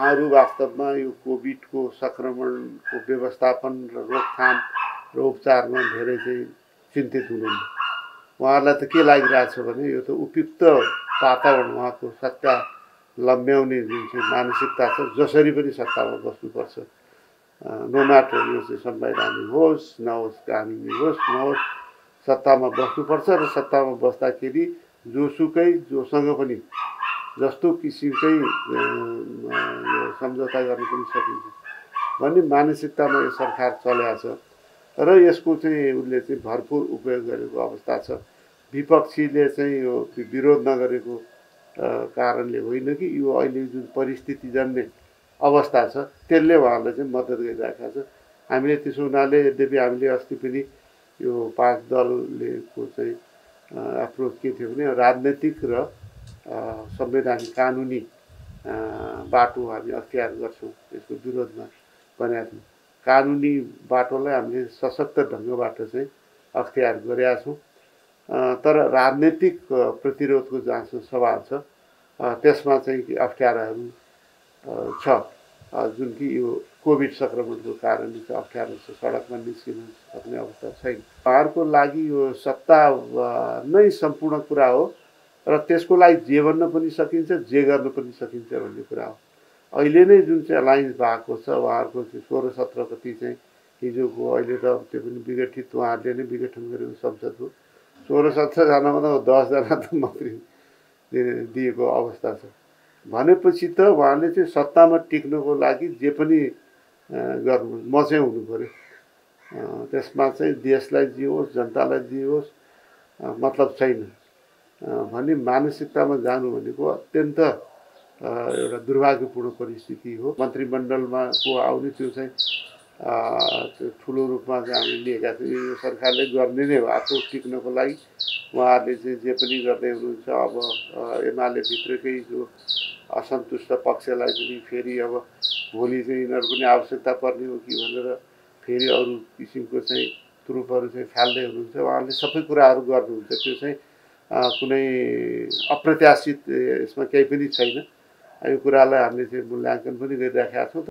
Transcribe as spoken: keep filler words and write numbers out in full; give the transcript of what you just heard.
उहाँहरू वास्तवमा यो कोभिडको सङ्क्रमणको व्यवस्थापन र रोकथाम र उपचारमा धेरै चाहिँ चिन्तित हुनुहुन्न। उहाँहरूलाई त के लागिरहेछ भने यो त उपयुक्त वातावरण उहाँको सत्ता लम्ब्याउने जुन चाहिँ मानसिकता छ, जसरी पनि सत्तामा बस्नुपर्छ, नो म्याटर यो चाहिँ संवैधानिक होस् नहोस्, कानुनी होस् नहोस्, सत्तामा बस्नुपर्छ र सत्तामा बस्दाखेरि जोसुकै जोसँग पनि जस्तो किसिमकै सम्झौता गर्न पनि सकिन्छ भन्ने मानसिकतामा यो सरकार चलेको छ र यसको चाहिँ उसले चाहिँ भरपुर उपयोग गरेको अवस्था छ। विपक्षीले चाहिँ यो विरोध नगरेको कारणले होइन कि यो अहिले जुन परिस्थिति जन्ने अवस्था छ त्यसले उहाँलाई चाहिँ मद्दत गरिरहेको छ। हामीले त्यसो हुनाले यद्यपि हामीले अस्ति पनि यो पाँच दललेको चाहिँ एप्रोच के थियो भने राजनैतिक र संवैधानिक कानुनी बाटो हामी अख्तियार गर्छौँ, यसको विरोधमा भनेका थियौँ। कानुनी बाटोलाई हामीले सशक्त ढङ्गबाट चाहिँ अख्तियार गरेका छौँ, तर राजनैतिक प्रतिरोधको जहाँसम्म सवाल छ त्यसमा चाहिँ अप्ठ्याराहरू छ, जुन कि यो कोभिड सङ्क्रमणको कारणले चाहिँ अप्ठ्यारो छ, सडकमा निस्किन सक्ने अवस्था छैन। उहाँहरूको लागि यो सत्ता नै सम्पूर्ण कुरा हो र त्यसको लागि जे भन्न पनि सकिन्छ, जे गर्न पनि सकिन्छ भन्ने कुरा हो। अहिले नै जुन चाहिँ एलायन्स भएको छ उहाँहरूको चाहिँ सोह्र सत्र कति चाहिँ हिजोको, अहिले त त्यो पनि विघटित उहाँहरूले नै विघटन गरेको संसद हो, सोह्र सत्रजनामा त दसजना त मन्त्री दिएको अवस्था छ भनेपछि त उहाँले चाहिँ सत्तामा टिक्नको लागि जे पनि गर्नु म चाहिँ हुनु पऱ्यो, त्यसमा चाहिँ देशलाई जे होस् जनतालाई जे होस् मतलब छैन भन्ने मानसिकतामा जानु भनेको अत्यन्त एउटा दुर्भाग्यपूर्ण परिस्थिति हो। मन्त्रीमण्डलमा को आउने त्यो चाहिँ ठुलो रूपमा चाहिँ हामीले लिएका थियौँ, यो सरकारले गर्ने नै हो आफू टिक्नको लागि। उहाँहरूले चाहिँ जे पनि गर्दै हुनुहुन्छ। अब एमाले भित्रकै जो असन्तुष्ट पक्षलाई पनि फेरि अब भोलि चाहिँ यिनीहरू पनि आवश्यकता पर्ने हो कि भनेर फेरि अरू किसिमको चाहिँ तुरुपहरू चाहिँ फाल्दै हुनुहुन्छ। उहाँहरूले सबै कुराहरू गर्नुहुन्छ, त्यो चाहिँ कुनै अप्रत्याशित यसमा केही पनि छैन। यो कुरालाई हामीले चाहिँ मूल्याङ्कन पनि गरिराखेका छौँ।